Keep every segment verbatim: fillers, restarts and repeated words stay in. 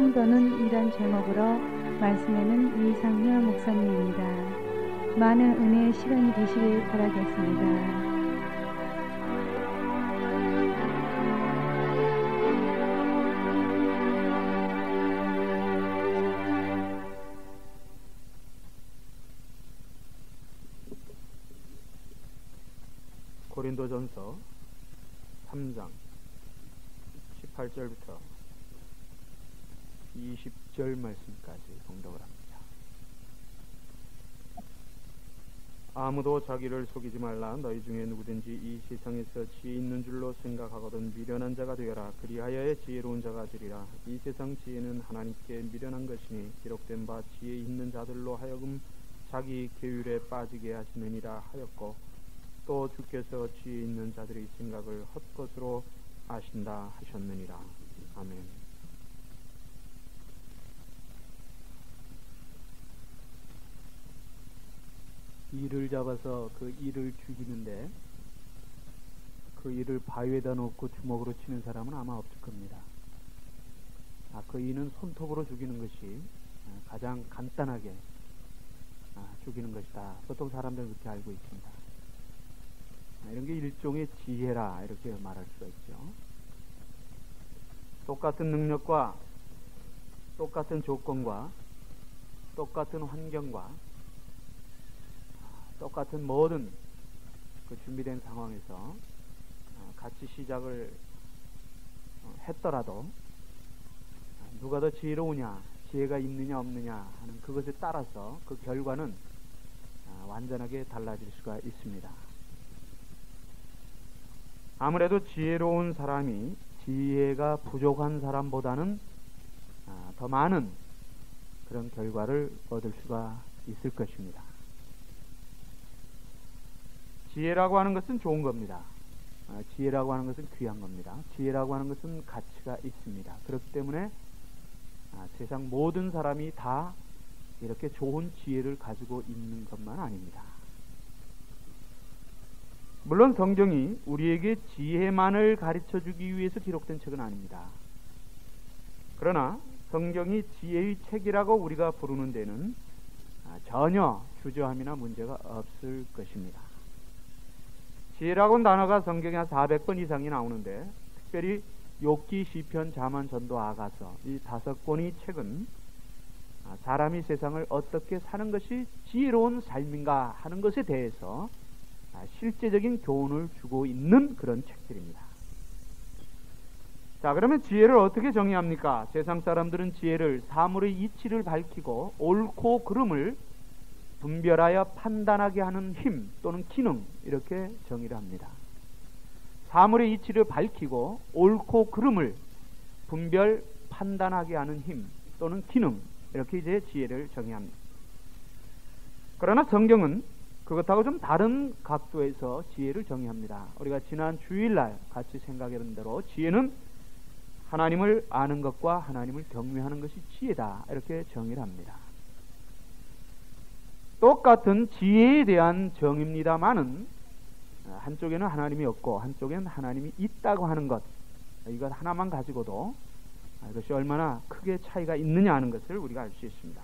성도는 이런 제목으로 말씀에는 이상현 목사님입니다. 많은 은혜의 시간이 되시길 바라겠습니다. 고린도전서 삼 장 십팔 절부터 이십 절 말씀까지 봉독을 합니다. 아무도 자기를 속이지 말라. 너희 중에 누구든지 이 세상에서 지혜 있는 줄로 생각하거든 미련한 자가 되어라. 그리하여의 지혜로운 자가 되리라. 이 세상 지혜는 하나님께 미련한 것이니 기록된 바 지혜 있는 자들로 하여금 자기 계율에 빠지게 하시느니라 하였고, 또 주께서 지혜 있는 자들의 생각을 헛것으로 아신다 하셨느니라. 아멘. 이를 잡아서 그 이를 죽이는데 그 이를 바위에다 놓고 주먹으로 치는 사람은 아마 없을 겁니다. 아, 그 이는 손톱으로 죽이는 것이 가장 간단하게 아, 죽이는 것이다. 보통 사람들은 그렇게 알고 있습니다. 이런 게 일종의 지혜라 이렇게 말할 수가 있죠. 똑같은 능력과 똑같은 조건과 똑같은 환경과 똑같은 모든 그 준비된 상황에서 같이 시작을 했더라도 누가 더 지혜로우냐, 지혜가 있느냐 없느냐 하는 그것에 따라서 그 결과는 완전하게 달라질 수가 있습니다. 아무래도 지혜로운 사람이 지혜가 부족한 사람보다는 더 많은 그런 결과를 얻을 수가 있을 것입니다. 지혜라고 하는 것은 좋은 겁니다. 지혜라고 하는 것은 귀한 겁니다. 지혜라고 하는 것은 가치가 있습니다. 그렇기 때문에 세상 모든 사람이 다 이렇게 좋은 지혜를 가지고 있는 것만 아닙니다. 물론 성경이 우리에게 지혜만을 가르쳐주기 위해서 기록된 책은 아닙니다. 그러나 성경이 지혜의 책이라고 우리가 부르는 데는 전혀 주저함이나 문제가 없을 것입니다. 지혜라고 하는 단어가 성경에 한 사백 번 이상이 나오는데, 특별히 욥기, 시편, 잠언, 전도, 아가서 이 다섯 권의 책은 사람이 세상을 어떻게 사는 것이 지혜로운 삶인가 하는 것에 대해서 실제적인 교훈을 주고 있는 그런 책들입니다. 자, 그러면 지혜를 어떻게 정의합니까? 세상 사람들은 지혜를 사물의 이치를 밝히고 옳고 그름을 분별하여 판단하게 하는 힘 또는 기능, 이렇게 정의를 합니다. 사물의 이치를 밝히고 옳고 그름을 분별 판단하게 하는 힘 또는 기능, 이렇게 이제 지혜를 정의합니다. 그러나 성경은 그것하고 좀 다른 각도에서 지혜를 정의합니다. 우리가 지난 주일날 같이 생각해본 대로 지혜는 하나님을 아는 것과 하나님을 경외하는 것이 지혜다, 이렇게 정의를 합니다. 똑같은 지혜에 대한 정의입니다만은 한쪽에는 하나님이 없고 한쪽에는 하나님이 있다고 하는 것, 이것 하나만 가지고도 이것이 얼마나 크게 차이가 있느냐 하는 것을 우리가 알 수 있습니다.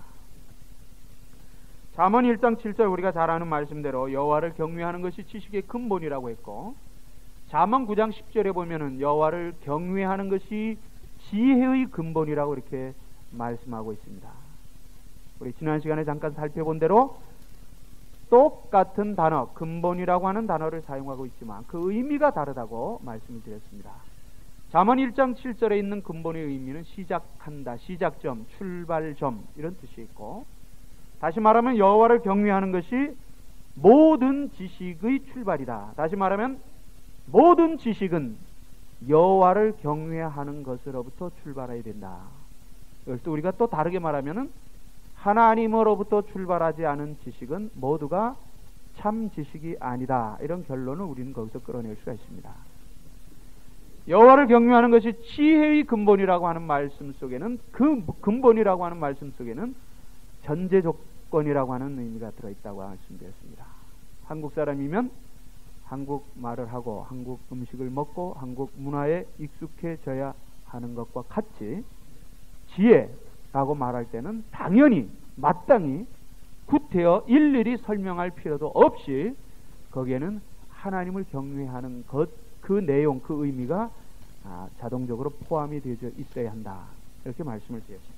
잠언 일 장 칠 절 우리가 잘 아는 말씀대로 여호와를 경외하는 것이 지식의 근본이라고 했고, 잠언 구 장 십 절에 보면은 여호와를 경외하는 것이 지혜의 근본이라고 이렇게 말씀하고 있습니다. 우리 지난 시간에 잠깐 살펴본 대로 똑같은 단어, 근본이라고 하는 단어를 사용하고 있지만 그 의미가 다르다고 말씀을 드렸습니다. 잠언 일 장 칠 절에 있는 근본의 의미는 시작한다, 시작점, 출발점 이런 뜻이 있고, 다시 말하면 여호와를 경외하는 것이 모든 지식의 출발이다. 다시 말하면 모든 지식은 여호와를 경외하는 것으로부터 출발해야 된다. 이걸 또 우리가 또 다르게 말하면은 하나님으로부터 출발하지 않은 지식은 모두가 참 지식이 아니다. 이런 결론을 우리는 거기서 끌어낼 수가 있습니다. 여호와를 경외하는 것이 지혜의 근본이라고 하는 말씀 속에는, 그 근본이라고 하는 말씀 속에는 전제 조건이라고 하는 의미가 들어있다고 말씀드렸습니다. 한국 사람이면 한국 말을 하고 한국 음식을 먹고 한국 문화에 익숙해져야 하는 것과 같이 지혜라고 말할 때는 당연히 마땅히 구태여 일일이 설명할 필요도 없이 거기에는 하나님을 경외하는 것, 그 내용, 그 의미가 아, 자동적으로 포함이 되어 있어야 한다. 이렇게 말씀을 드렸습니다.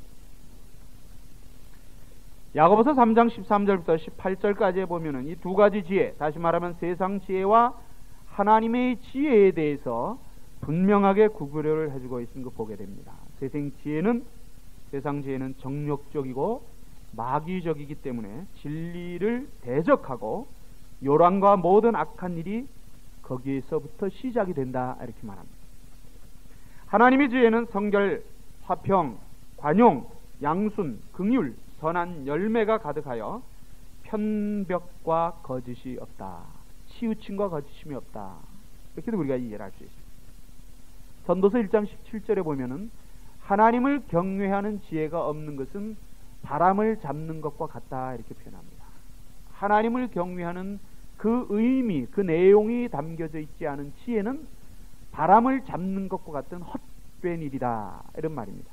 야고보서 삼 장 십삼 절부터 십팔 절까지 보면은 이 두 가지 지혜, 다시 말하면 세상 지혜와 하나님의 지혜에 대해서 분명하게 구별을 해주고 있는 거 보게 됩니다. 세상 지혜는 세상 지혜는 정욕적이고 마귀적이기 때문에 진리를 대적하고 요란과 모든 악한 일이 거기에서부터 시작이 된다, 이렇게 말합니다. 하나님의 지혜는 성결, 화평, 관용, 양순, 긍휼, 선한 열매가 가득하여 편벽과 거짓이 없다, 치우침과 거짓임이 없다, 이렇게도 우리가 이해를 할 수 있습니다. 전도서 일 장 십칠 절에 보면은 하나님을 경외하는 지혜가 없는 것은 바람을 잡는 것과 같다, 이렇게 표현합니다. 하나님을 경외하는 그 의미, 그 내용이 담겨져 있지 않은 지혜는 바람을 잡는 것과 같은 헛된 일이다, 이런 말입니다.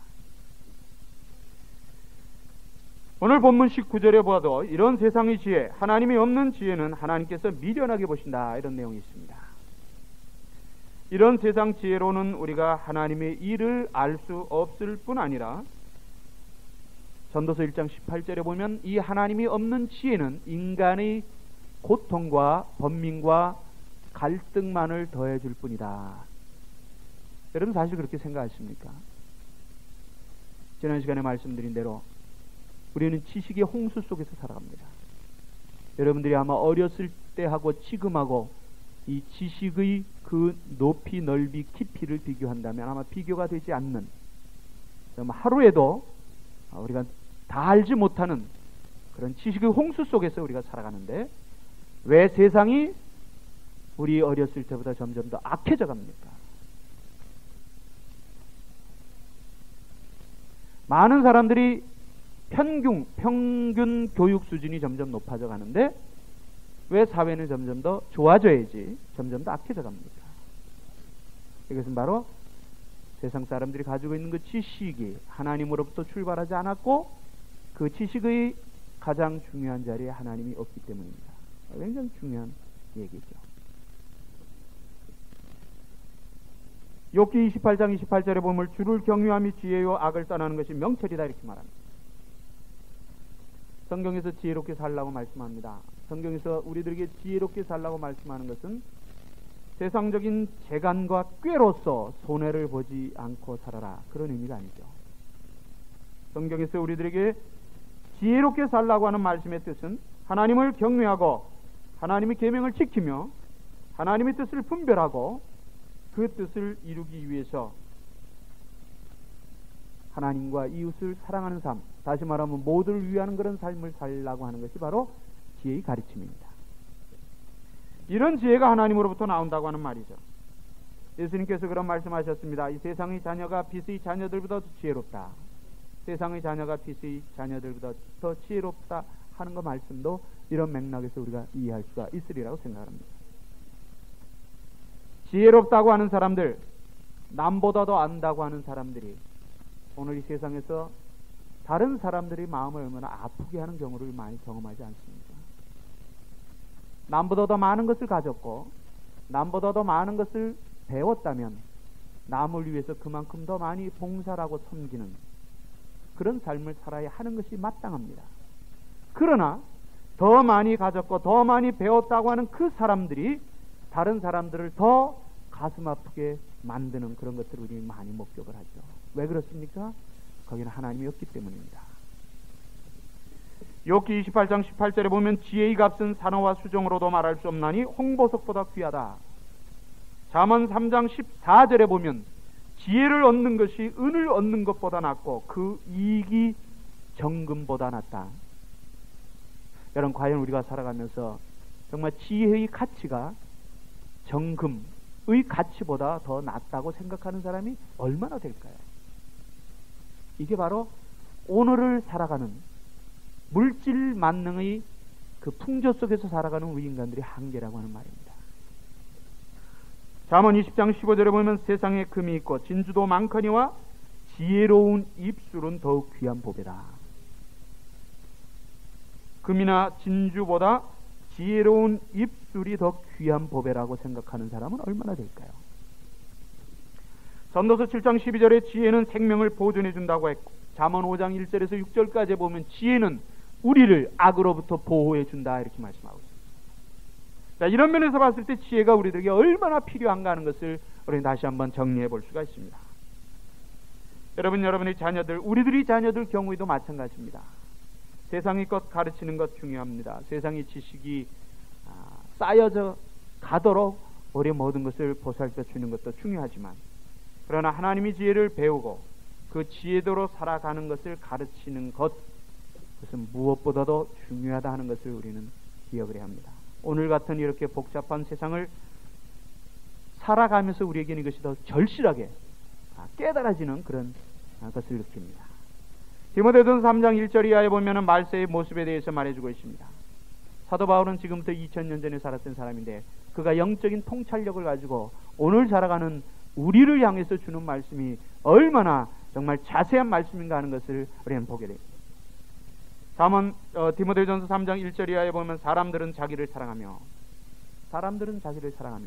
오늘 본문 십구 절에 보아도 이런 세상의 지혜, 하나님이 없는 지혜는 하나님께서 미련하게 보신다, 이런 내용이 있습니다. 이런 세상 지혜로는 우리가 하나님의 일을 알 수 없을 뿐 아니라 전도서 일 장 십팔 절에 보면 이 하나님이 없는 지혜는 인간의 고통과 번민과 갈등만을 더해줄 뿐이다. 여러분 사실 그렇게 생각하십니까? 지난 시간에 말씀드린 대로 우리는 지식의 홍수 속에서 살아갑니다. 여러분들이 아마 어렸을 때하고 지금하고 이 지식의 그 높이, 넓이, 깊이를 비교한다면 아마 비교가 되지 않는, 하루에도 우리가 다 알지 못하는 그런 지식의 홍수 속에서 우리가 살아가는데 왜 세상이 우리 어렸을 때보다 점점 더 악해져 갑니까? 많은 사람들이 평균, 평균 교육 수준이 점점 높아져 가는데 왜 사회는 점점 더 좋아져야지 점점 더 악해져 갑니까? 이것은 바로 세상 사람들이 가지고 있는 그 지식이 하나님으로부터 출발하지 않았고 그 지식의 가장 중요한 자리에 하나님이 없기 때문입니다. 굉장히 중요한 얘기죠. 욥기 이십팔 장 이십팔 절에 보면 주를 경유함이 지혜요 악을 떠나는 것이 명철이다, 이렇게 말합니다. 성경에서 지혜롭게 살라고 말씀합니다. 성경에서 우리들에게 지혜롭게 살라고 말씀하는 것은 세상적인 재간과 꾀로서 손해를 보지 않고 살아라, 그런 의미가 아니죠. 성경에서 우리들에게 지혜롭게 살라고 하는 말씀의 뜻은 하나님을 경외하고 하나님의 계명을 지키며 하나님의 뜻을 분별하고 그 뜻을 이루기 위해서 하나님과 이웃을 사랑하는 삶, 다시 말하면 모두를 위하는 그런 삶을 살라고 하는 것이 바로 지혜의 가르침입니다. 이런 지혜가 하나님으로부터 나온다고 하는 말이죠. 예수님께서 그런 말씀하셨습니다. 이 세상의 자녀가 빛의 자녀들보다 더 지혜롭다. 세상의 자녀가 빛의 자녀들보다 더 지혜롭다 하는 그 말씀도 이런 맥락에서 우리가 이해할 수가 있으리라고 생각합니다. 지혜롭다고 하는 사람들, 남보다 더 안다고 하는 사람들이 오늘 이 세상에서 다른 사람들의 마음을 얼마나 아프게 하는 경우를 많이 경험하지 않습니까? 남보다 더 많은 것을 가졌고 남보다 더 많은 것을 배웠다면 남을 위해서 그만큼 더 많이 봉사하고 섬기는 그런 삶을 살아야 하는 것이 마땅합니다. 그러나 더 많이 가졌고 더 많이 배웠다고 하는 그 사람들이 다른 사람들을 더 가슴 아프게 만드는 그런 것들을 우리 많이 목격을 하죠. 왜 그렇습니까? 거기는 하나님이 없기 때문입니다. 욥기 이십팔 장 십팔 절에 보면 지혜의 값은 산호와 수정으로도 말할 수 없나니 홍보석보다 귀하다. 잠언 삼 장 십사 절에 보면 지혜를 얻는 것이 은을 얻는 것보다 낫고 그 이익이 정금보다 낫다. 여러분, 과연 우리가 살아가면서 정말 지혜의 가치가 정금의 가치보다 더 낫다고 생각하는 사람이 얼마나 될까요? 이게 바로 오늘을 살아가는 물질 만능의 그 풍조 속에서 살아가는 우리 인간들의 한계라고 하는 말입니다. 잠언 이십 장 십오 절에 보면 세상에 금이 있고 진주도 많거니와 지혜로운 입술은 더욱 귀한 보배다. 금이나 진주보다 지혜로운 입술이 더 귀한 보배라고 생각하는 사람은 얼마나 될까요? 전도서 칠 장 십이 절에 지혜는 생명을 보존해 준다고 했고, 잠언 오 장 일 절에서 육 절까지 보면 지혜는 우리를 악으로부터 보호해 준다 이렇게 말씀하고 있습니다. 자, 이런 면에서 봤을 때 지혜가 우리들에게 얼마나 필요한가 하는 것을 우리는 다시 한번 정리해 볼 수가 있습니다. 여러분, 여러분의 자녀들, 우리들이 자녀들 경우에도 마찬가지입니다. 세상의 것 가르치는 것 중요합니다. 세상의 지식이 쌓여져 가도록 우리 모든 것을 보살펴 주는 것도 중요하지만, 그러나 하나님의 지혜를 배우고 그 지혜대로 살아가는 것을 가르치는 것, 그것은 무엇보다도 중요하다 하는 것을 우리는 기억을 해야 합니다. 오늘 같은 이렇게 복잡한 세상을 살아가면서 우리에게는 이것이 더 절실하게 깨달아지는 그런 것을 느낍니다. 디모데전서 삼 장 일 절 이하에 보면은 말세의 모습에 대해서 말해주고 있습니다. 사도 바울은 지금부터 이천 년 전에 살았던 사람인데, 그가 영적인 통찰력을 가지고 오늘 살아가는 우리를 향해서 주는 말씀이 얼마나 정말 자세한 말씀인가 하는 것을 우리는 보게 됩니다. 잠언 어, 디모데전서 삼 장 일 절 이하에 보면 사람들은 자기를 사랑하며 사람들은 자기를 사랑하며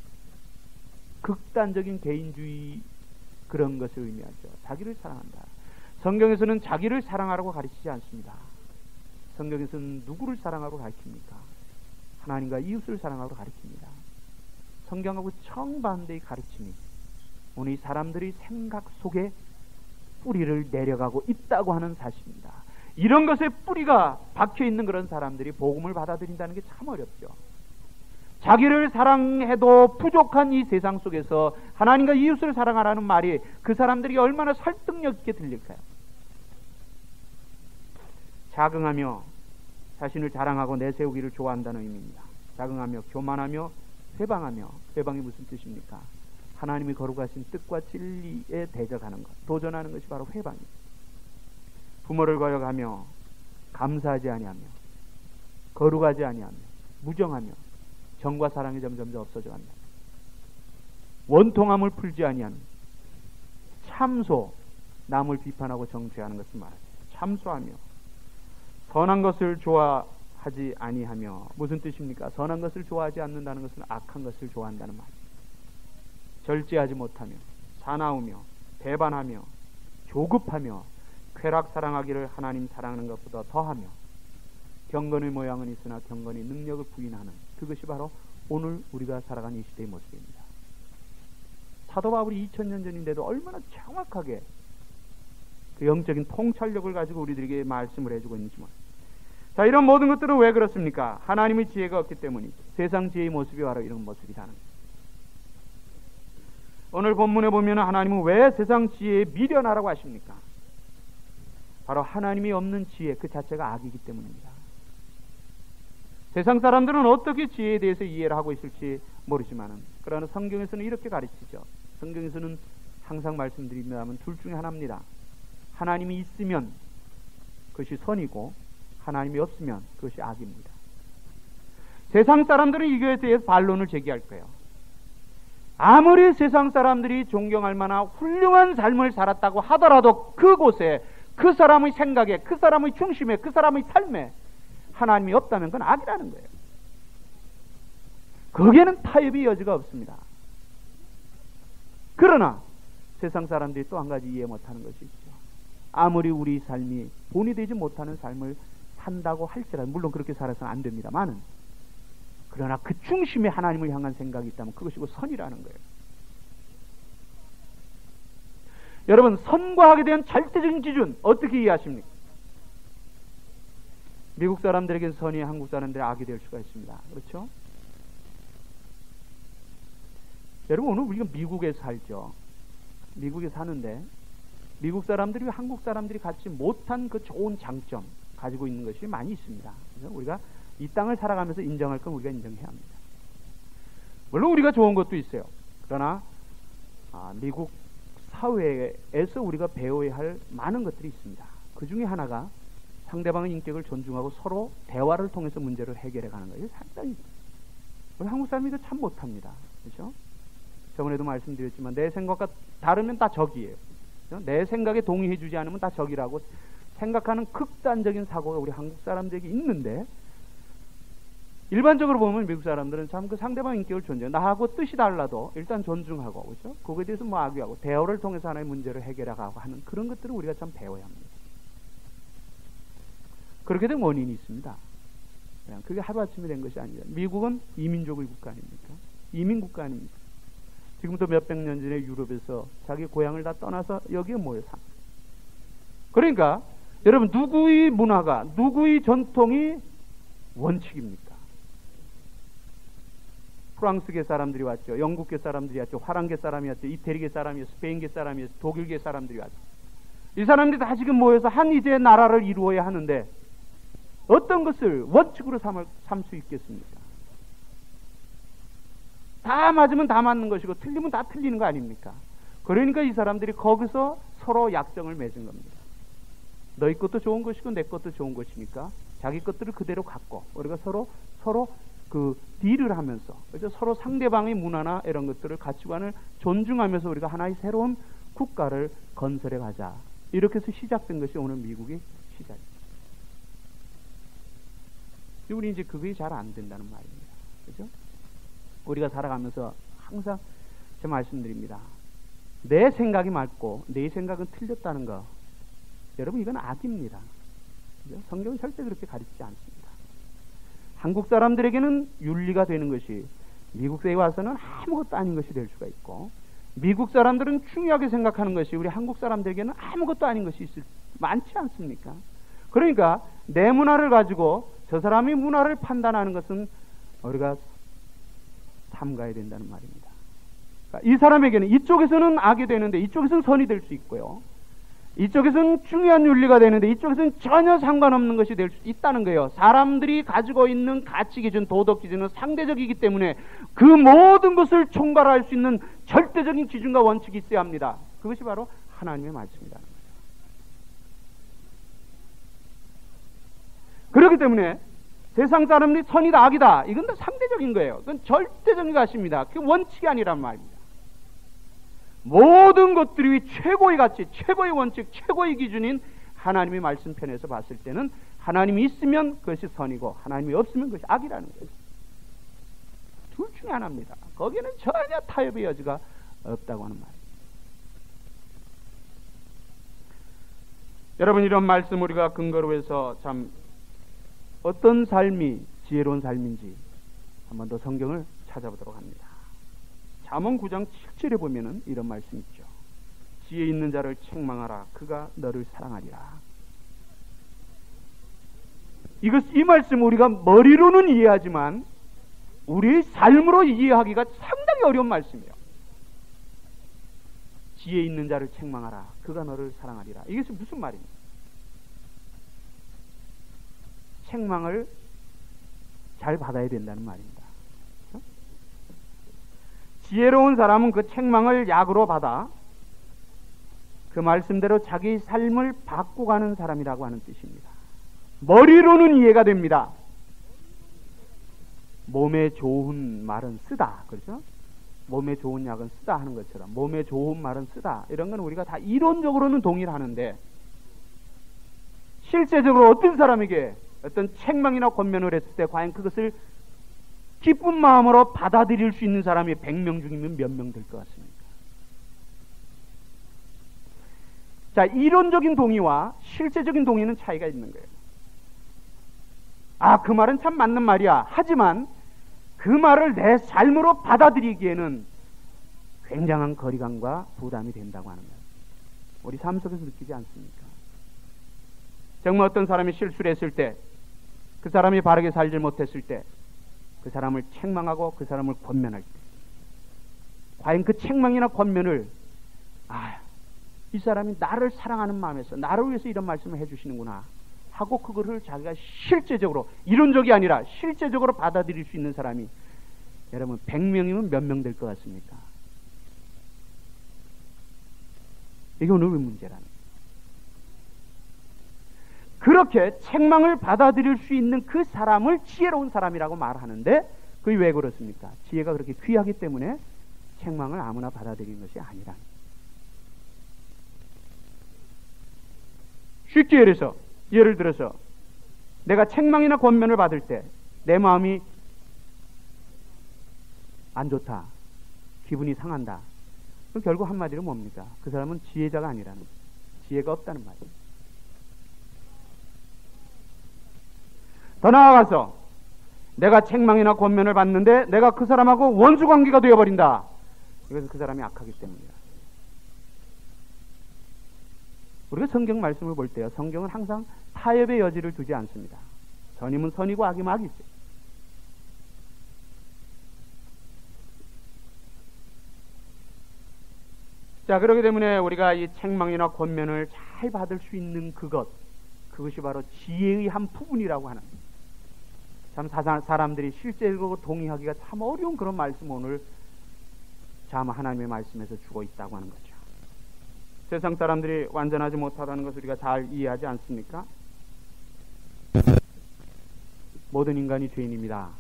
극단적인 개인주의 그런 것을 의미하죠. 자기를 사랑한다. 성경에서는 자기를 사랑하라고 가르치지 않습니다. 성경에서는 누구를 사랑하라고 가르칩니까? 하나님과 이웃을 사랑하라고 가르칩니다. 성경하고 정반대의 가르침이 오늘 이 사람들의 생각 속에 뿌리를 내려가고 있다고 하는 사실입니다. 이런 것에 뿌리가 박혀있는 그런 사람들이 복음을 받아들인다는 게 참 어렵죠. 자기를 사랑해도 부족한 이 세상 속에서 하나님과 이웃을 사랑하라는 말이 그 사람들이 얼마나 설득력 있게 들릴까요? 자긍하며 자신을 자랑하고 내세우기를 좋아한다는 의미입니다. 자긍하며 교만하며 회방하며, 회방이 무슨 뜻입니까? 하나님이 거룩하신 뜻과 진리에 대적하는 것, 도전하는 것이 바로 회방입니다. 부모를 거역하며 감사하지 아니하며 거룩하지 아니하며 무정하며 정과 사랑이 점점점 없어져 간다. 원통함을 풀지 아니하며 참소, 남을 비판하고 정죄하는 것을 말하죠. 참소하며 선한 것을 좋아하지 아니하며, 무슨 뜻입니까? 선한 것을 좋아하지 않는다는 것은 악한 것을 좋아한다는 말이에요. 절제하지 못하며 사나우며 배반하며 조급하며 쾌락 사랑하기를 하나님 사랑하는 것보다 더하며, 경건의 모양은 있으나 경건의 능력을 부인하는, 그것이 바로 오늘 우리가 살아가는 이 시대의 모습입니다. 사도 바울이 이천 년 전인데도 얼마나 정확하게 그 영적인 통찰력을 가지고 우리들에게 말씀을 해주고 있는지 모르겠습니다. 자, 이런 모든 것들은 왜 그렇습니까? 하나님의 지혜가 없기 때문이죠. 세상 지혜의 모습이 바로 이런 모습이라는 거예요. 오늘 본문에 보면 하나님은 왜 세상 지혜에 미련하라고 하십니까? 바로 하나님이 없는 지혜 그 자체가 악이기 때문입니다. 세상 사람들은 어떻게 지혜에 대해서 이해를 하고 있을지 모르지만은, 그러나 성경에서는 이렇게 가르치죠. 성경에서는 항상 말씀드립니다만 둘 중에 하나입니다. 하나님이 있으면 그것이 선이고 하나님이 없으면 그것이 악입니다. 세상 사람들은 이거에 대해서 반론을 제기할 거예요. 아무리 세상 사람들이 존경할 만한 훌륭한 삶을 살았다고 하더라도 그곳에 그 사람의 생각에, 그 사람의 중심에, 그 사람의 삶에 하나님이 없다면 그건 악이라는 거예요. 거기에는 타협의 여지가 없습니다. 그러나 세상 사람들이 또 한 가지 이해 못하는 것이 있죠. 아무리 우리 삶이 본이 되지 못하는 삶을 산다고 할지라도, 물론 그렇게 살아서는 안 됩니다만은, 그러나 그 중심에 하나님을 향한 생각이 있다면 그것이 선이라는 거예요. 여러분, 선과 악에 대한 절대적인 기준 어떻게 이해하십니까? 미국 사람들에게는 선이 한국 사람들의 악이 될 수가 있습니다. 그렇죠? 여러분, 오늘 우리가 미국에 살죠. 미국에 사는데 미국 사람들이 한국 사람들이 갖지 못한 그 좋은 장점 가지고 있는 것이 많이 있습니다. 그래서 우리가 이 땅을 살아가면서 인정할 건 우리가 인정해야 합니다. 물론 우리가 좋은 것도 있어요. 그러나 아, 미국 사회에서 우리가 배워야 할 많은 것들이 있습니다. 그 중에 하나가 상대방의 인격을 존중하고 서로 대화를 통해서 문제를 해결해 가는 거예요. 상당히 우리 한국 사람이 이거 참 못합니다. 그렇죠? 저번에도 말씀드렸지만 내 생각과 다르면 다 적이에요. 내 생각에 동의해주지 않으면 다 적이라고 생각하는 극단적인 사고가 우리 한국 사람들에게 있는데, 일반적으로 보면 미국 사람들은 참 그 상대방 인격을 존중해, 나하고 뜻이 달라도 일단 존중하고, 그렇죠? 그거에 대해서 뭐 악유하고 대화를 통해서 하나의 문제를 해결하고 하는 그런 것들을 우리가 참 배워야 합니다. 그렇게 된 원인이 있습니다. 그냥 그게 하루아침에 된 것이 아니라, 미국은 이민족의 국가 아닙니까? 이민 국가 아닙니까? 지금부터 몇백 년 전에 유럽에서 자기 고향을 다 떠나서 여기에 모여 삽니다. 그러니까 여러분, 누구의 문화가, 누구의 전통이 원칙입니까? 프랑스계 사람들이 왔죠. 영국계 사람들이 왔죠. 화랑계 사람이 왔죠. 이태리계 사람이 왔죠. 스페인계 사람이 왔죠. 독일계 사람들이 왔죠. 이 사람들이 다 지금 모여서 한 이제 나라를 이루어야 하는데 어떤 것을 원칙으로 삼을, 삼 수 있겠습니까? 다 맞으면 다 맞는 것이고 틀리면 다 틀리는 거 아닙니까? 그러니까 이 사람들이 거기서 서로 약정을 맺은 겁니다. 너희 것도 좋은 것이고 내 것도 좋은 것이니까 자기 것들을 그대로 갖고 우리가 서로 서로 그 딜을 하면서, 그렇죠? 서로 상대방의 문화나 이런 것들을, 가치관을 존중하면서 우리가 하나의 새로운 국가를 건설해 가자. 이렇게 해서 시작된 것이 오늘 미국의 시작입니다. 우리 이제 그게 잘 안 된다는 말입니다. 그렇죠? 우리가 살아가면서 항상 제가 말씀드립니다. 내 생각이 맞고 내 생각은 틀렸다는 거, 여러분 이건 악입니다. 그렇죠? 성경은 절대 그렇게 가르치지 않습니다. 한국 사람들에게는 윤리가 되는 것이 미국에 와서는 아무것도 아닌 것이 될 수가 있고, 미국 사람들은 중요하게 생각하는 것이 우리 한국 사람들에게는 아무것도 아닌 것이 있을, 많지 않습니까? 그러니까 내 문화를 가지고 저 사람의 문화를 판단하는 것은 우리가 삼가야 된다는 말입니다. 그러니까 이 사람에게는 이쪽에서는 악이 되는데 이쪽에서는 선이 될 수 있고요, 이쪽에서는 중요한 윤리가 되는데 이쪽에서는 전혀 상관없는 것이 될 수 있다는 거예요. 사람들이 가지고 있는 가치 기준, 도덕 기준은 상대적이기 때문에 그 모든 것을 총괄할 수 있는 절대적인 기준과 원칙이 있어야 합니다. 그것이 바로 하나님의 말씀이라는 거예요. 그렇기 때문에 세상 사람들이 선이다 악이다, 이건 다 상대적인 거예요. 그건 절대적인 것입니다. 그게 원칙이 아니란 말입니다. 모든 것들이 최고의 가치, 최고의 원칙, 최고의 기준인 하나님의 말씀편에서 봤을 때는 하나님이 있으면 그것이 선이고 하나님이 없으면 그것이 악이라는 거예요. 둘 중에 하나입니다. 거기에는 전혀 타협의 여지가 없다고 하는 말입니다. 여러분, 이런 말씀 우리가 근거로 해서 참 어떤 삶이 지혜로운 삶인지 한번 더 성경을 찾아보도록 합니다. 잠언 구 장 칠 절에 보면은 이런 말씀이 있죠. 지혜 있는 자를 책망하라. 그가 너를 사랑하리라. 이것, 이 말씀 우리가 머리로는 이해하지만 우리의 삶으로 이해하기가 상당히 어려운 말씀이에요. 지혜 있는 자를 책망하라. 그가 너를 사랑하리라. 이것이 무슨 말입니까? 책망을 잘 받아야 된다는 말입니다. 지혜로운 사람은 그 책망을 약으로 받아 그 말씀대로 자기 삶을 바꿔가는 사람이라고 하는 뜻입니다. 머리로는 이해가 됩니다. 몸에 좋은 말은 쓰다, 그렇죠? 몸에 좋은 약은 쓰다 하는 것처럼 몸에 좋은 말은 쓰다, 이런 건 우리가 다 이론적으로는 동의를 하는데 실제적으로 어떤 사람에게 어떤 책망이나 권면을 했을 때 과연 그것을 기쁜 마음으로 받아들일 수 있는 사람이 백 명 중이면 몇 명 될 것 같습니까? 자, 이론적인 동의와 실제적인 동의는 차이가 있는 거예요. 아, 그 말은 참 맞는 말이야. 하지만 그 말을 내 삶으로 받아들이기에는 굉장한 거리감과 부담이 된다고 하는 거예요. 우리 삶 속에서 느끼지 않습니까? 정말 어떤 사람이 실수를 했을 때, 그 사람이 바르게 살지 못했을 때, 그 사람을 책망하고 그 사람을 권면할 때, 과연 그 책망이나 권면을, 아, 이 사람이 나를 사랑하는 마음에서 나를 위해서 이런 말씀을 해주시는구나 하고 그거를 자기가 실제적으로, 이론적이 아니라 실제적으로 받아들일 수 있는 사람이 여러분 백 명이면 몇 명 될 것 같습니까? 이게 오늘 문제라는 거예요. 그렇게 책망을 받아들일 수 있는 그 사람을 지혜로운 사람이라고 말하는데, 그게 왜 그렇습니까? 지혜가 그렇게 귀하기 때문에 책망을 아무나 받아들이는 것이 아니라. 쉽게 예를서 예를 들어서 내가 책망이나 권면을 받을 때 내 마음이 안 좋다, 기분이 상한다. 그럼 결국 한마디로 뭡니까? 그 사람은 지혜자가 아니라는, 지혜가 없다는 말이에요. 더 나아가서 내가 책망이나 권면을 받는데 내가 그 사람하고 원수관계가 되어버린다. 이것은 그 사람이 악하기 때문이다. 우리가 성경 말씀을 볼 때요, 성경은 항상 타협의 여지를 두지 않습니다. 선이면 선이고 악이면 악이죠. 자, 그렇기 때문에 우리가 이 책망이나 권면을 잘 받을 수 있는 그것, 그것이 바로 지혜의 한 부분이라고 하는, 참 사람들이 실제로 동의하기가 참 어려운 그런 말씀 오늘 참 하나님의 말씀에서 주고 있다고 하는 거죠. 세상 사람들이 완전하지 못하다는 것을 우리가 잘 이해하지 않습니까? 모든 인간이 죄인입니다.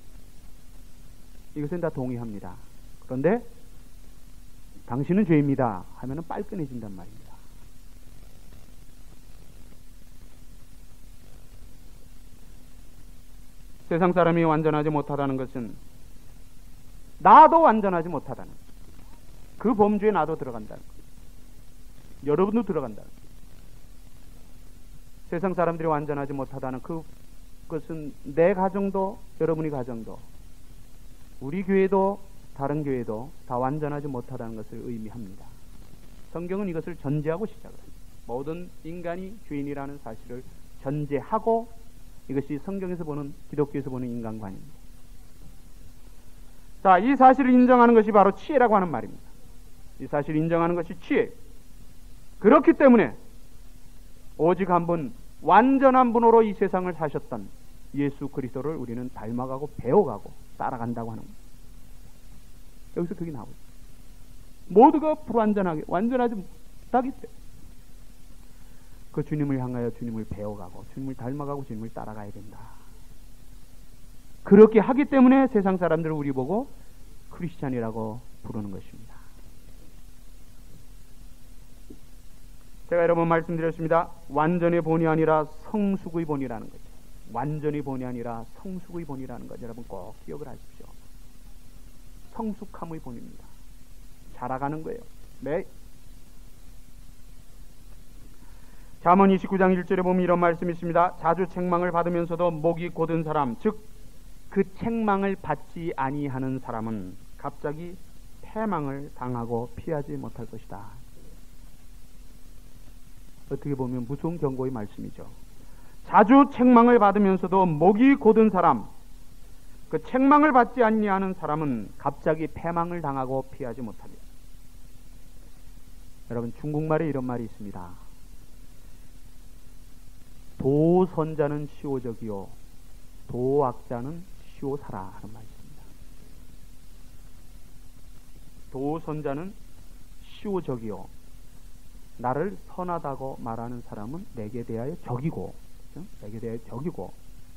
이것은 다 동의합니다. 그런데 당신은 죄입니다 하면은 빨끈해진단 말입니다. 세상 사람이 완전하지 못하다는 것은 나도 완전하지 못하다는, 그 범주에 나도 들어간다는 것, 여러분도 들어간다는 것. 세상 사람들이 완전하지 못하다는 그것은 내 가정도, 여러분의 가정도, 우리 교회도, 다른 교회도 다 완전하지 못하다는 것을 의미합니다. 성경은 이것을 전제하고 시작을 합니다. 모든 인간이 죄인이라는 사실을 전제하고, 이것이 성경에서 보는, 기독교에서 보는 인간관입니다. 자, 이 사실을 인정하는 것이 바로 지혜라고 하는 말입니다. 이 사실을 인정하는 것이 지혜. 그렇기 때문에 오직 한 분, 완전한 분으로 이 세상을 사셨던 예수 그리스도를 우리는 닮아가고 배워가고 따라간다고 하는 겁니다. 여기서 그게 나오죠. 모두가 불완전하게, 완전하지 못하기 때문에 그 주님을 향하여 주님을 배워가고 주님을 닮아가고 주님을 따라가야 된다. 그렇게 하기 때문에 세상 사람들은 우리 보고 크리스찬이라고 부르는 것입니다. 제가 여러 번 말씀드렸습니다. 완전의 본이 아니라 성숙의 본이라는 거죠. 완전의 본이 아니라 성숙의 본이라는 것, 여러분 꼭 기억을 하십시오. 성숙함의 본입니다. 자라가는 거예요. 네. 잠언 이십구 장 일 절에 보면 이런 말씀이 있습니다. 자주 책망을 받으면서도 목이 곧은 사람, 즉 그 책망을 받지 아니하는 사람은 갑자기 패망을 당하고 피하지 못할 것이다. 어떻게 보면 무서운 경고의 말씀이죠. 자주 책망을 받으면서도 목이 곧은 사람, 그 책망을 받지 아니하는 사람은 갑자기 패망을 당하고 피하지 못합니다. 여러분, 중국말에 이런 말이 있습니다. 도선자는 시오적이요 도악자는 시오사라 하는 말이 있습니다. 도선자는 시오적이요, 나를 선하다고 말하는 사람은 내게 대하여 적이고, 그렇죠? 내게 대하여 적이고,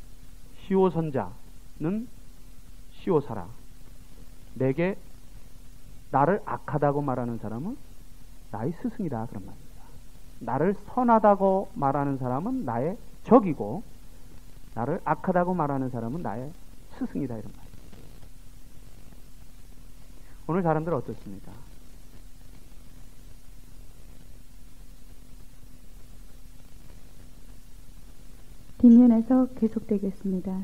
시오선자는 시오사라, 내게 나를 악하다고 말하는 사람은 나의 스승이다 그런 말입니다. 나를 선하다고 말하는 사람은 나의 적이고, 나를 악하다고 말하는 사람은 나의 스승이다 이런 말입니다. 오늘 사람들은 어떻습니까? 뒷면에서 계속되겠습니다.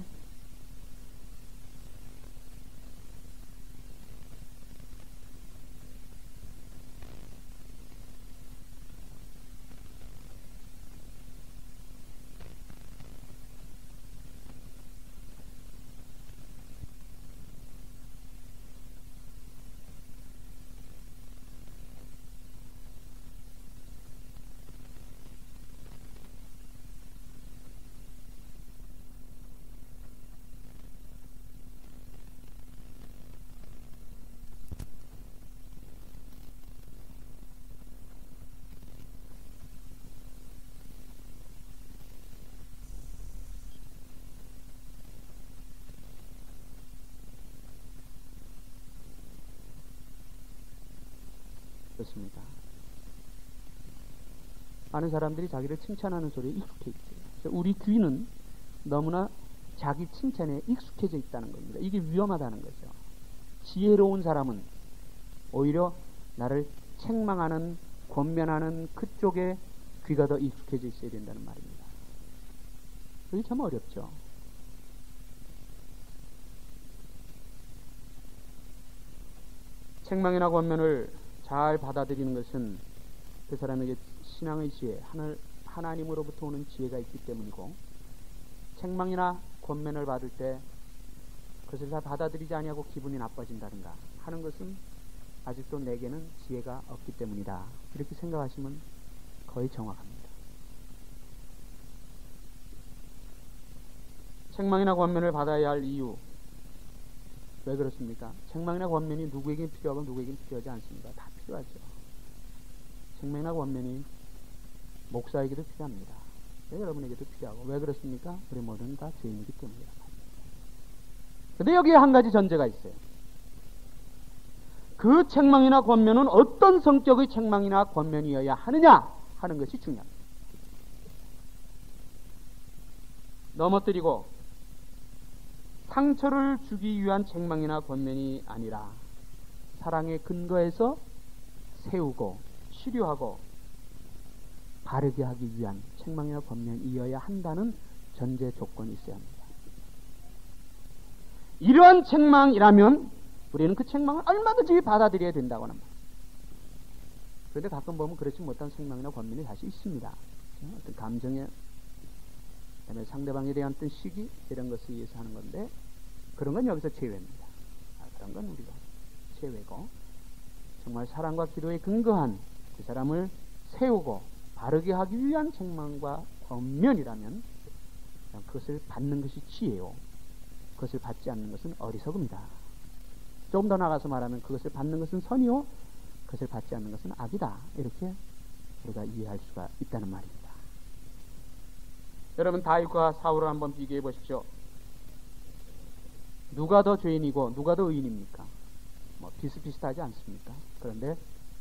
좋습니다. 많은 사람들이 자기를 칭찬하는 소리에 익숙해 있죠. 그래서 우리 귀는 너무나 자기 칭찬에 익숙해져 있다는 겁니다. 이게 위험하다는 거죠. 지혜로운 사람은 오히려 나를 책망하는, 권면하는 그쪽에 귀가 더 익숙해져 있어야 된다는 말입니다. 그게 참 어렵죠. 책망이나 권면을 잘 받아들이는 것은 그 사람에게 신앙의 지혜, 하늘, 하나님으로부터 오는 지혜가 있기 때문이고, 책망이나 권면을 받을 때 그것을 다 받아들이지 아니하고 기분이 나빠진다든가 하는 것은 아직도 내게는 지혜가 없기 때문이다. 이렇게 생각하시면 거의 정확합니다. 책망이나 권면을 받아야 할 이유, 왜 그렇습니까? 책망이나 권면이 누구에게 필요하고 누구에게 필요하지 않습니다. 다 필요하죠. 책망이나 권면이 목사에게도 필요합니다. 네, 여러분에게도 필요하고. 왜 그렇습니까? 우리 모두는 다 죄인이기 때문이다. 근데 여기에 한 가지 전제가 있어요. 그 책망이나 권면은 어떤 성격의 책망이나 권면이어야 하느냐 하는 것이 중요합니다. 넘어뜨리고 상처를 주기 위한 책망이나 권면이 아니라 사랑의 근거에서 세우고 치료하고 바르게 하기 위한 책망이나 권면이어야 한다는 전제 조건이 있어야 합니다. 이러한 책망이라면 우리는 그 책망을 얼마든지 받아들여야 된다고 합니다. 그런데 가끔 보면 그렇지 못한 책망이나 권면이 다시 있습니다. 어떤 감정에, 그다음에 상대방에 대한 어떤 시기, 이런 것에 의해서 하는 건데, 그런 건 여기서 제외입니다. 그런 건 우리가 제외고, 정말 사랑과 기도에 근거한 그 사람을 세우고 바르게 하기 위한 책망과 권면이라면 그것을 받는 것이 지혜요, 그것을 받지 않는 것은 어리석음이다. 조금 더 나가서 말하면 그것을 받는 것은 선이요, 그것을 받지 않는 것은 악이다. 이렇게 우리가 이해할 수가 있다는 말입니다. 여러분, 다윗과 사울을 한번 비교해 보십시오. 누가 더 죄인이고 누가 더 의인입니까? 뭐 비슷비슷하지 않습니까? 그런데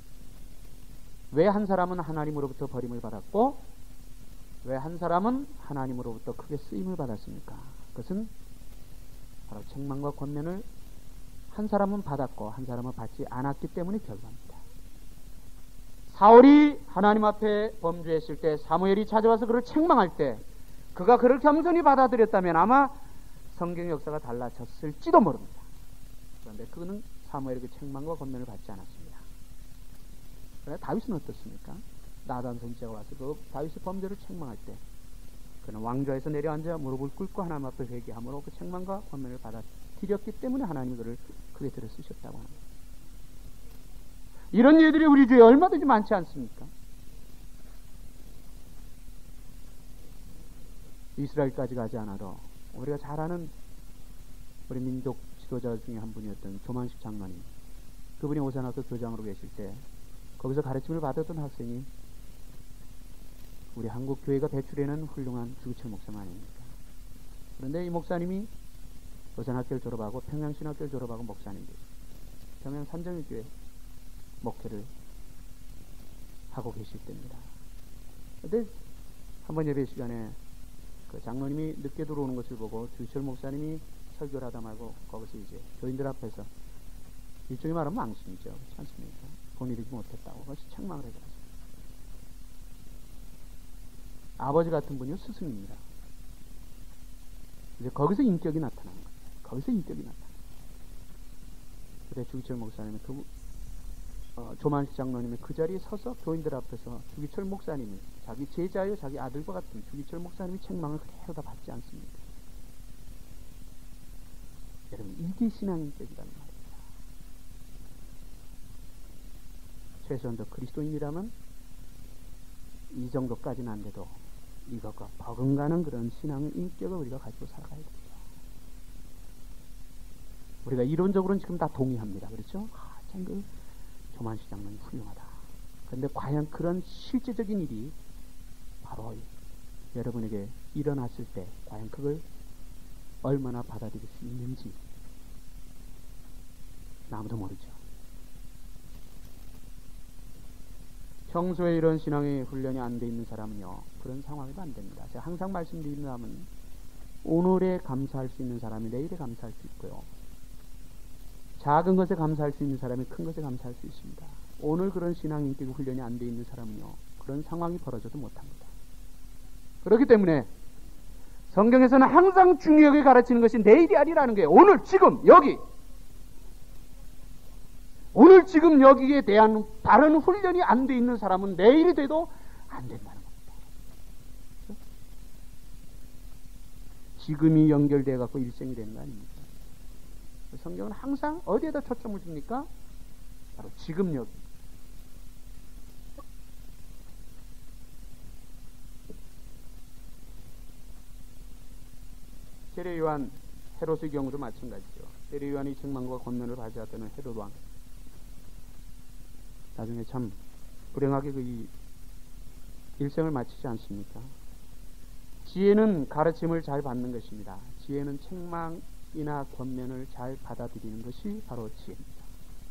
왜 한 사람은 하나님으로부터 버림을 받았고 왜 한 사람은 하나님으로부터 크게 쓰임을 받았습니까? 그것은 바로 책망과 권면을 한 사람은 받았고 한 사람은 받지 않았기 때문에 결과입니다. 사울이 하나님 앞에 범죄했을 때 사무엘이 찾아와서 그를 책망할 때 그가 그를 겸손히 받아들였다면 아마 성경의 역사가 달라졌을지도 모릅니다. 그런데 그는 사무엘의 그 책망과 권면을 받지 않았습니다. 그런데 다윗은 어떻습니까? 나단 선지자가 와서 그 다윗의 범죄를 책망할 때 그는 왕좌에서 내려앉아 무릎을 꿇고 하나님 앞에 회개함으로 그 책망과 권면을 받아들였기 때문에 하나님이 그를 크게 들어 쓰셨다고 합니다. 이런 일들이 우리 주위에 얼마든지 많지 않습니까? 이스라엘까지 가지 않아도 우리가 잘 아는 우리 민족 지도자 중에 한 분이었던 조만식 장로님, 그분이 오산학교 교장으로 계실 때 거기서 가르침을 받았던 학생이 우리 한국 교회가 배출해낸 훌륭한 주기철 목사님 아닙니까? 그런데 이 목사님이 오산학교를 졸업하고 평양신학교를 졸업하고 목사님들 평양 산정일교회 목회를 하고 계실 때입니다. 그런데 한번 예배 시간에 그 장로님이 늦게 들어오는 것을 보고 주기철 목사님이 설교를 하다 말고 거기서 이제 교인들 앞에서 일종의 말하면 망신이죠. 그렇지 않습니까? 본인이 못했다고 그것이 책망을 해줬어요. 아버지 같은 분이 스승입니다. 이제 거기서 인격이 나타나는 거예요. 거기서 인격이 나타나는 거예요. 그래 주기철 목사님이 그 어, 조만식 장로님이 그 자리에 서서 교인들 앞에서 주기철 목사님이 자기 제자요 자기 아들과 같은 주기철 목사님이 책망을 그대로 다 받지 않습니다. 여러분, 이게 신앙인격이라는 말입니다. 최소한 더 그리스도인이라면 이 정도까지는 안 돼도 이것과 버금가는 그런 신앙의 인격을 우리가 가지고 살아가야 됩니다. 우리가 이론적으로는 지금 다 동의합니다. 그렇죠? 아, 참 그 조만식 장로님 훌륭하다. 그런데 과연 그런 실제적인 일이 바로 여러분에게 일어났을 때 과연 그걸 얼마나 받아들일 수 있는지 아무도 모르죠. 평소에 이런 신앙의 훈련이 안 돼 있는 사람은요, 그런 상황에도 안 됩니다. 제가 항상 말씀드립니다만, 오늘에 감사할 수 있는 사람이 내일에 감사할 수 있고요, 작은 것에 감사할 수 있는 사람이 큰 것에 감사할 수 있습니다. 오늘 그런 신앙 인격 훈련이 안 돼 있는 사람은요, 그런 상황이 벌어져도 못합니다. 그렇기 때문에 성경에서는 항상 중요하게 가르치는 것이 내일이 아니라는 거예요. 오늘, 지금, 여기. 오늘 지금 여기에 대한 바른 훈련이 안 돼 있는 사람은 내일이 돼도 안 된다는 겁니다. 지금이 연결되어 갖고 일생이 되는 거 아닙니까? 성경은 항상 어디에다 초점을 줍니까? 바로 지금 여기. 세례 요한 헤롯의 경우도 마찬가지죠. 세례 요한이 책망과 권면을 받아왔던 헤롯 왕, 나중에 참 불행하게 그 일생을 마치지 않습니까? 지혜는 가르침을 잘 받는 것입니다. 지혜는 책망이나 권면을 잘 받아들이는 것이 바로 지혜입니다.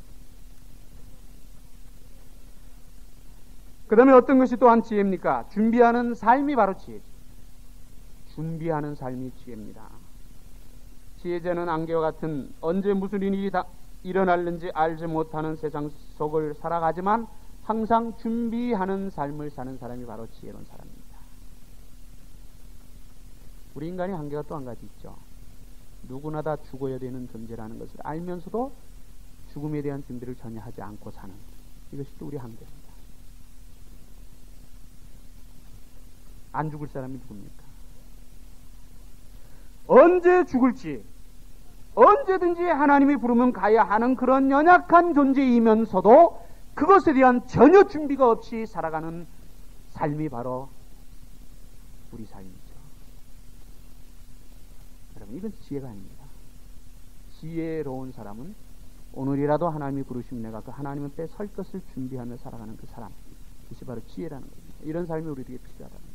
그 다음에 어떤 것이 또한 지혜입니까? 준비하는 삶이 바로 지혜죠. 준비하는 삶이 지혜입니다. 지혜자는 안개와 같은 언제 무슨 일이 다 일어날는지 알지 못하는 세상 속을 살아가지만 항상 준비하는 삶을 사는 사람이 바로 지혜로운 사람입니다. 우리 인간의 한계가 또 한 가지 있죠. 누구나 다 죽어야 되는 존재라는 것을 알면서도 죽음에 대한 준비를 전혀 하지 않고 사는, 이것이 또 우리 한계입니다. 안 죽을 사람이 누굽니까? 언제 죽을지, 언제든지 하나님이 부르면 가야 하는 그런 연약한 존재이면서도 그것에 대한 전혀 준비가 없이 살아가는 삶이 바로 우리 삶이죠. 여러분, 이건 지혜가 아닙니다. 지혜로운 사람은 오늘이라도 하나님이 부르시면 내가 그 하나님은 때 설 것을 준비하며 살아가는 그 사람, 그것이 바로 지혜라는 겁니다. 이런 삶이 우리에게 필요하다는 겁니다.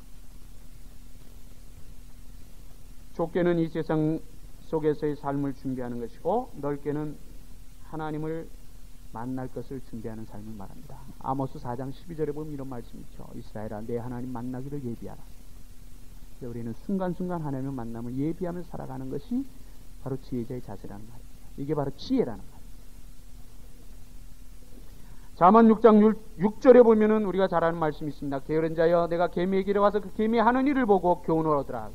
좁게는 이 세상 속에서의 삶을 준비하는 것이고, 넓게는 하나님을 만날 것을 준비하는 삶을 말합니다. 아모스 사 장 십이 절에 보면 이런 말씀이 있죠. 이스라엘아, 내 하나님 만나기를 예비하라. 우리는 순간순간 하나님을 만남을 예비하면서 살아가는 것이 바로 지혜자의 자세라는 말입니다. 이게 바로 지혜라는 말입니다. 잠언 육 장 육 절에 보면은 우리가 잘 아는 말씀이 있습니다. 게으른 자여, 내가 개미의 길에 와서 그 개미 하는 일을 보고 교훈을 얻으라.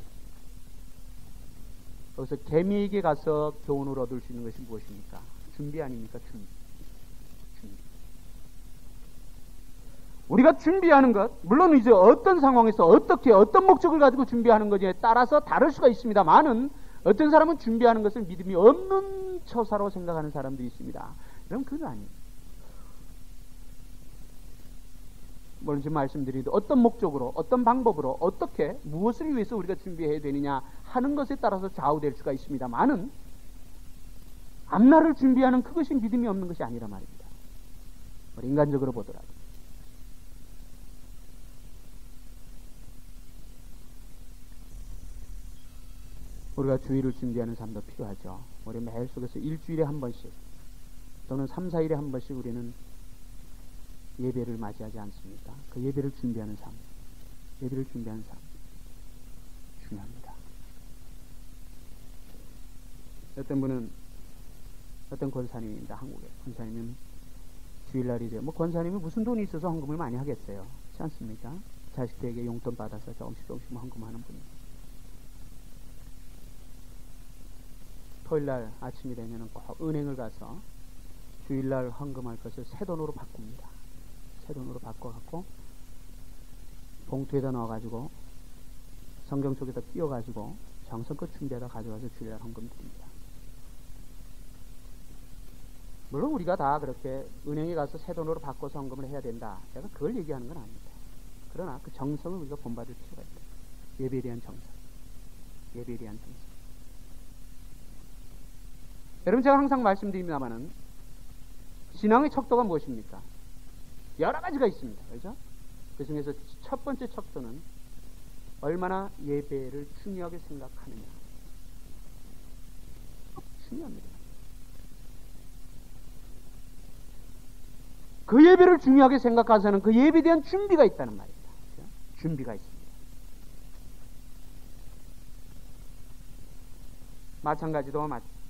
거기서 개미에게 가서 교훈을 얻을 수 있는 것이 무엇입니까? 준비 아닙니까? 준비. 준비. 우리가 준비하는 것, 물론 이제 어떤 상황에서 어떻게 어떤 목적을 가지고 준비하는 것에 따라서 다를 수가 있습니다만은, 어떤 사람은 준비하는 것을 믿음이 없는 처사로 생각하는 사람도 있습니다. 그럼 그건 아니에요. 물론 지금 말씀드리도 어떤 목적으로, 어떤 방법으로, 어떻게, 무엇을 위해서 우리가 준비해야 되느냐 하는 것에 따라서 좌우될 수가 있습니다만은, 앞날을 준비하는 그것이 믿음이 없는 것이 아니라 말입니다. 인간적으로 보더라도. 우리가 주일을 준비하는 삶도 필요하죠. 우리 매일 속에서 일주일에 한 번씩 또는 삼, 사일에 한 번씩 우리는 예배를 맞이하지 않습니까? 그 예배를 준비하는 삶, 예배를 준비하는 삶 중요합니다. 어떤 분은, 어떤 권사님입니다. 한국에 권사님은 주일날이 돼요. 뭐 권사님이 무슨 돈이 있어서 헌금을 많이 하겠어요? 그렇지 않습니까? 자식들에게 용돈 받아서 조금씩 조금씩 헌금하는 분이. 토요일날 아침이 되면 꼭 은행을 가서 주일날 헌금할 것을 새 돈으로 바꿉니다. 새 돈으로 바꿔갖고 봉투에다 넣어가지고 성경 속에다 끼워가지고 정성껏 준비하다 가져가서 주일날 헌금 드립니다. 물론 우리가 다 그렇게 은행에 가서 새 돈으로 바꿔서 헌금을 해야 된다, 제가 그걸 얘기하는 건 아닙니다. 그러나 그 정성을 우리가 본받을 필요가 있다. 예배에 대한 정성, 예배에 대한 정성. 여러분, 제가 항상 말씀드립니다마는 신앙의 척도가 무엇입니까? 여러 가지가 있습니다. 그렇죠? 그 중에서 첫 번째 척도는 얼마나 예배를 중요하게 생각하느냐. 중요합니다. 그 예배를 중요하게 생각하서는 그 예배에 대한 준비가 있다는 말입니다. 준비가 있습니다. 마찬가지로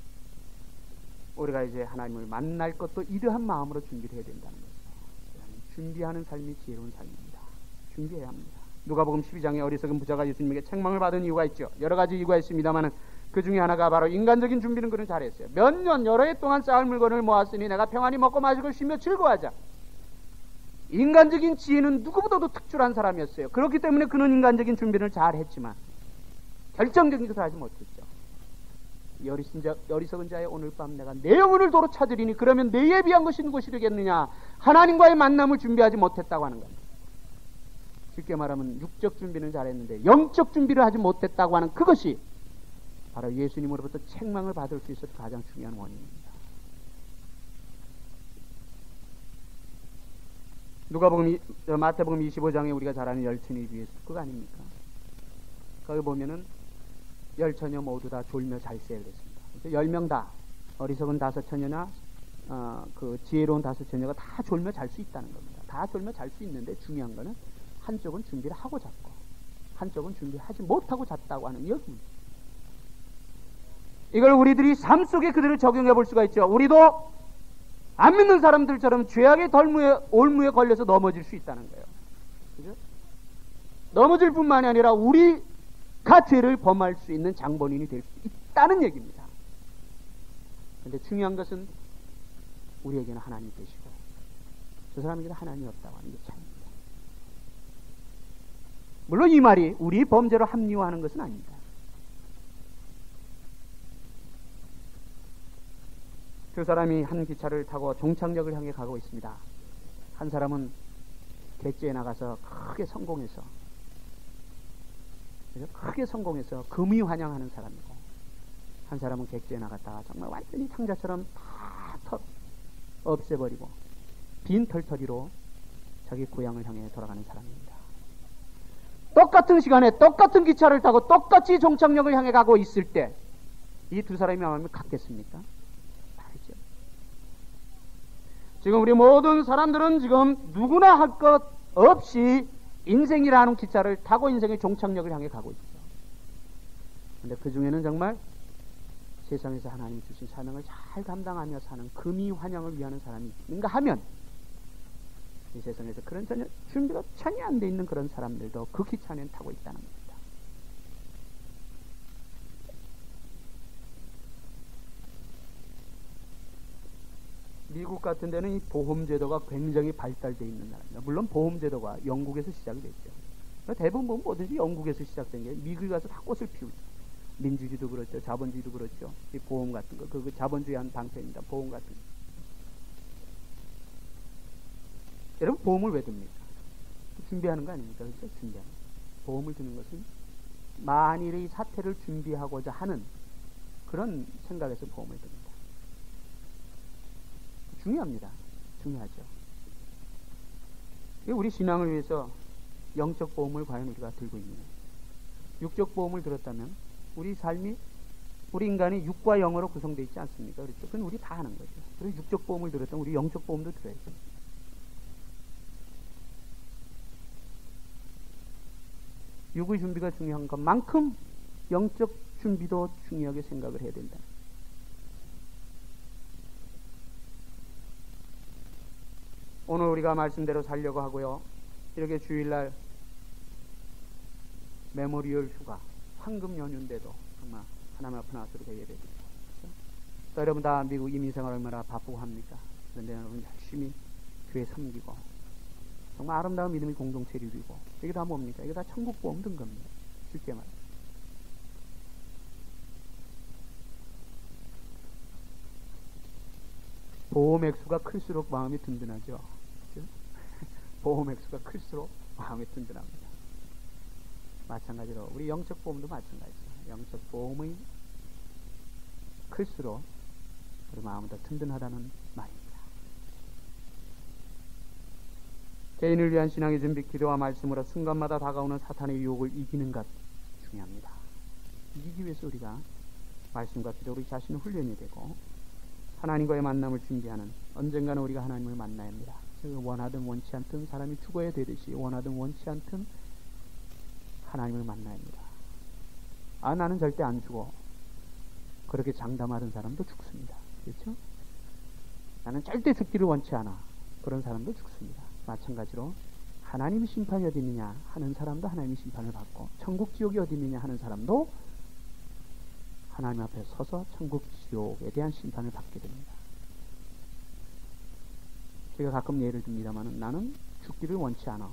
우리가 이제 하나님을 만날 것도 이러한 마음으로 준비를 해야 된다는 거죠. 준비하는 삶이 지혜로운 삶입니다. 준비해야 합니다. 누가복음 십이 장에 어리석은 부자가 예수님에게 책망을 받은 이유가 있죠. 여러 가지 이유가 있습니다만 그 중에 하나가 바로 인간적인 준비는 그는 잘했어요. 몇 년 여러 해 동안 쌓을 물건을 모았으니 내가 평안히 먹고 마시고 쉬며 즐거워하자. 인간적인 지혜는 누구보다도 특출한 사람이었어요. 그렇기 때문에 그는 인간적인 준비를 잘했지만 결정적인 것을 하지 못했죠. 어리석은 자의 오늘 밤 내가 내 영혼을 도로 찾으리니 그러면 내 예비한 것이 무엇이 되겠느냐. 하나님과의 만남을 준비하지 못했다고 하는 겁니다. 쉽게 말하면 육적 준비는 잘했는데 영적 준비를 하지 못했다고 하는 그것이 바로 예수님으로부터 책망을 받을 수 있어서 가장 중요한 원인입니다. 누가복음 마태복음 이십오 장에 우리가 잘 아는 열처녀의 비유에서 그거 아닙니까? 거기 보면은 열처녀 모두 다 졸며 잘 새야 그랬습니다. 열 명 다 어리석은 다섯 처녀나 어, 그 지혜로운 다섯 처녀가 다 졸며 잘 수 있다는 겁니다. 다 졸며 잘 수 있는데 중요한 거는 한쪽은 준비를 하고 잤고 한쪽은 준비하지 못하고 잤다고 하는 여기입니다. 이걸 우리들이 삶 속에 그들을 적용해 볼 수가 있죠. 우리도 안 믿는 사람들처럼 죄악의 덜무에 올무에 걸려서 넘어질 수 있다는 거예요. 그죠? 넘어질 뿐만이 아니라 우리가 죄를 범할 수 있는 장본인이 될 수 있다는 얘기입니다. 그런데 중요한 것은 우리에게는 하나님이 계시고 저 사람에게는 하나님이 없다고 하는 게 차이입니다. 물론 이 말이 우리 범죄로 합리화하는 것은 아닙니다. 두 사람이 한 기차를 타고 종착역을 향해 가고 있습니다. 한 사람은 객지에 나가서 크게 성공해서 크게 성공해서 금이 환영하는 사람이고 한 사람은 객지에 나갔다가 정말 완전히 탕자처럼 다 털, 없애버리고 빈 털터리로 자기 고향을 향해 돌아가는 사람입니다. 똑같은 시간에 똑같은 기차를 타고 똑같이 종착역을 향해 가고 있을 때 이 두 사람이 마음이 같겠습니까? 다르죠. 지금 우리 모든 사람들은 지금 누구나 할 것 없이 인생이라는 기차를 타고 인생의 종착역을 향해 가고 있죠. 그런데 그 중에는 정말 세상에서 하나님이 주신 사명을 잘 감당하며 사는 금이 환영을 위하는 사람이 있는가 하면 이 세상에서 그런 전혀 준비가 전혀 안 돼 있는 그런 사람들도 그 기차는 타고 있다는 겁니다. 미국 같은 데는 이 보험제도가 굉장히 발달되어 있는 나라입니다. 물론 보험제도가 영국에서 시작이 됐죠. 대부분 보면 뭐든지 영국에서 시작된 게 미국에 가서 다 꽃을 피우죠. 민주주의도 그렇죠. 자본주의도 그렇죠. 이 보험 같은 거, 그, 그 자본주의 한 방편입니다. 보험 같은 거. 여러분 보험을 왜 듭니까? 준비하는 거 아닙니까? 그렇죠? 준비하는 거. 보험을 드는 것은 만일의 사태를 준비하고자 하는 그런 생각에서 보험을 듭니다. 중요합니다. 중요하죠. 우리 신앙을 위해서 영적 보험을 과연 우리가 들고 있느냐. 육적 보험을 들었다면 우리 삶이 우리 인간이 육과 영으로 구성되어 있지 않습니까? 그렇죠? 그건 우리 다 하는 거죠. 그리고 육적 보험을 들었다면 우리 영적 보험도 들어야죠. 육의 준비가 중요한 것만큼 영적 준비도 중요하게 생각을 해야 된다. 오늘 우리가 말씀대로 살려고 하고요. 이렇게 주일날 메모리얼 휴가, 황금 연휴인데도 정말 하나님 앞에 나와서 우리가 예배드리고 그렇죠? 여러분 다 미국 이민생활 얼마나 바쁘고 합니까? 그런데 여러분 열심히 교회 섬기고 정말 아름다운 믿음의 공동체를 이루고 이게 다 뭡니까? 이게 다 천국 보험 든 겁니다. 쉽게 말해. 보험 액수가 클수록 마음이 든든하죠. 그렇죠? 보험 액수가 클수록 마음이 든든합니다. 마찬가지로 우리 영적 보험도 마찬가지죠. 영적 보험의 클수록 우리 마음은 더 든든하다는 말입니다. 개인을 위한 신앙의 준비, 기도와 말씀으로 순간마다 다가오는 사탄의 유혹을 이기는 것 중요합니다. 이기기 위해서 우리가 말씀과 기도로 우리 자신을 훈련이 되고 하나님과의 만남을 준비하는 언젠가는 우리가 하나님을 만나야 합니다. 원하든 원치 않든 사람이 죽어야 되듯이 원하든 원치 않든 하나님을 만나야 합니다. 아, 나는 절대 안 죽어. 그렇게 장담하는 사람도 죽습니다. 그렇죠? 나는 절대 죽기를 원치 않아. 그런 사람도 죽습니다. 마찬가지로 하나님의 심판이 어디 있느냐 하는 사람도 하나님의 심판을 받고, 천국 지옥이 어디 있느냐 하는 사람도 하나님 앞에 서서 천국 지옥에 대한 심판을 받게 됩니다. 제가 가끔 예를 듭니다만, 나는 죽기를 원치 않아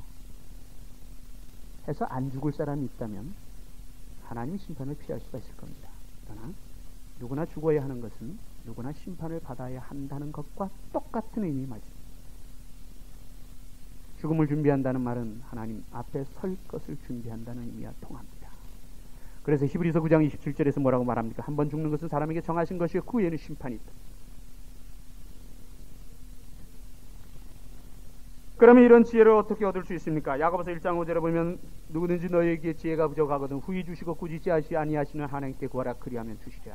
해서 안 죽을 사람이 있다면 하나님의 심판을 피할 수가 있을 겁니다. 그러나 누구나 죽어야 하는 것은 누구나 심판을 받아야 한다는 것과 똑같은 의미의 말씀입니다. 죽음을 준비한다는 말은 하나님 앞에 설 것을 준비한다는 의미와 통합니다. 그래서 히브리서 구 장 이십칠 절에서 뭐라고 말합니까? 한 번 죽는 것은 사람에게 정하신 것이요 그 후에는 심판이 있다. 그러면 이런 지혜를 어떻게 얻을 수 있습니까? 야고보서 일 장 오 절에 보면 누구든지 너희에게 지혜가 부족하거든 후히 주시고 꾸짖지 아니하시는 하나님께 구하라 그리하면 주시리라.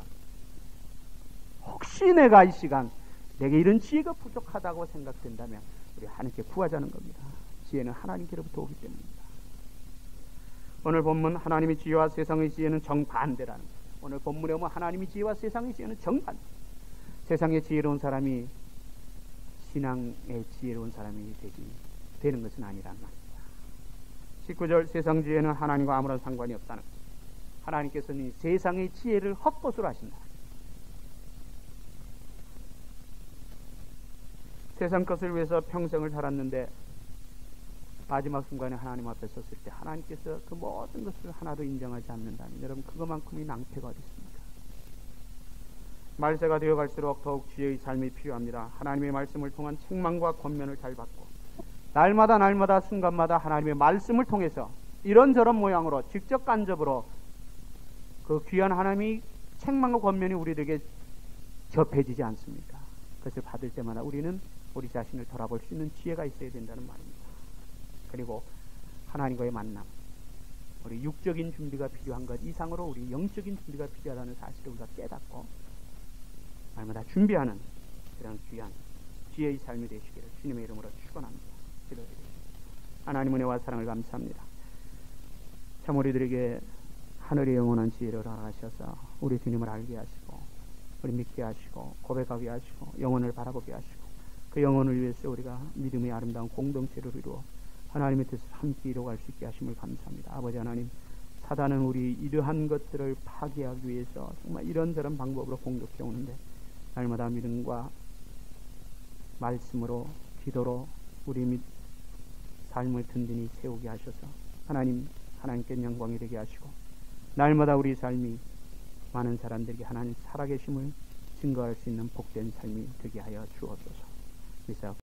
혹시 내가 이 시간 내게 이런 지혜가 부족하다고 생각된다면 우리 하나님께 구하자는 겁니다. 지혜는 하나님께로부터 오기 때문입니다. 오늘 본문 하나님의 지혜와 세상의 지혜는 정반대라는 거예요. 오늘 본문에 보면 하나님의 지혜와 세상의 지혜는 정반대. 세상의 지혜로운 사람이 신앙의 지혜로운 사람이 되지 되는 것은 아니란 말입니다. 십구 절 세상 지혜는 하나님과 아무런 상관이 없다는 것. 하나님께서는 세상의 지혜를 헛것으로 하신다. 세상 것을 위해서 평생을 살았는데 마지막 순간에 하나님 앞에 섰을 때 하나님께서 그 모든 것을 하나도 인정하지 않는다면 여러분 그것만큼의 낭패가 어디 있습니까? 말세가 되어갈수록 더욱 지혜의 삶이 필요합니다. 하나님의 말씀을 통한 책망과 권면을 잘 받고 날마다 날마다 순간마다 하나님의 말씀을 통해서 이런저런 모양으로 직접 간접으로 그 귀한 하나님의 책망과 권면이 우리들에게 접해지지 않습니까? 그것을 받을 때마다 우리는 우리 자신을 돌아볼 수 있는 지혜가 있어야 된다는 말입니다. 그리고 하나님과의 만남, 우리 육적인 준비가 필요한 것 이상으로 우리 영적인 준비가 필요하다는 사실을 우리가 깨닫고 날마다 준비하는 그런 귀한 지혜의 삶이 되시기를 주님의 이름으로 축원합니다. 기도드립니다. 하나님 은혜와 사랑을 감사합니다. 참 우리들에게 하늘의 영원한 지혜를 허락하셔서 우리 주님을 알게 하시고 우리 믿게 하시고 고백하게 하시고 영혼을 바라보게 하시고 그 영혼을 위해서 우리가 믿음의 아름다운 공동체를 이루어 하나님의 뜻을 함께 이루어갈 수 있게 하심을 감사합니다. 아버지 하나님, 사단은 우리 이러한 것들을 파괴하기 위해서 정말 이런저런 방법으로 공격해 오는데 날마다 믿음과 말씀으로 기도로 우리 믿 삶을 든든히 세우게 하셔서 하나님 하나님께 영광이 되게 하시고 날마다 우리 삶이 많은 사람들에게 하나님 살아계심을 증거할 수 있는 복된 삶이 되게 하여 주옵소서.